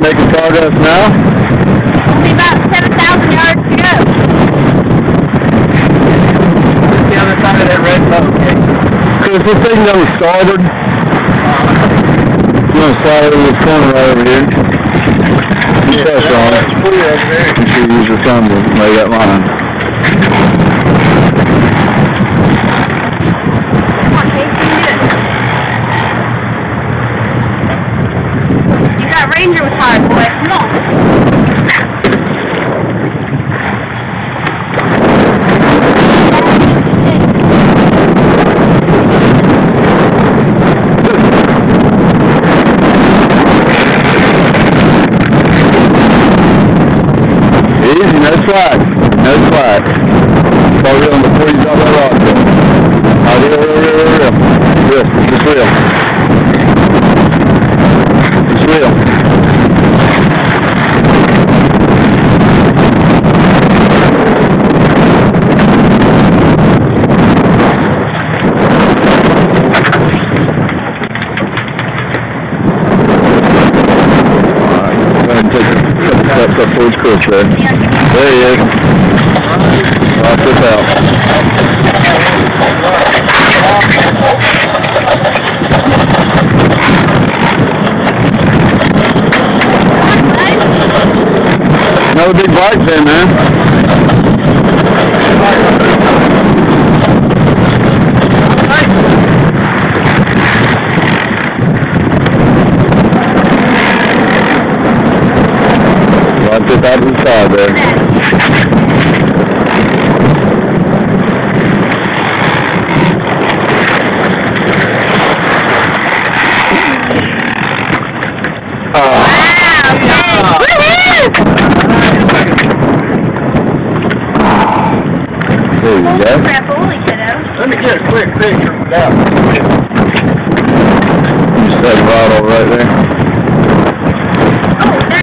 making progress now? Only about 7,000 yards to go. Just the other side of that red boat. Chris, this thing on the starboard. You want to slide over this corner right over here. You press on it. You should use your thumb to lay that line. Come on, Casey, you can do it. You got Ranger with hard, boy. Come on. Easy, no slack. No slack. Start reeling before you drop that rod. Now reel. Reel. Just reel. Just reel. Steps up towards Chris there. There he is. Watch this out. Another big blackfin, man. Watch it out to the side there. Wow, woohoo! There you go. Crap, holy kiddo. Let me get a quick picture of that. You set the rod all right there.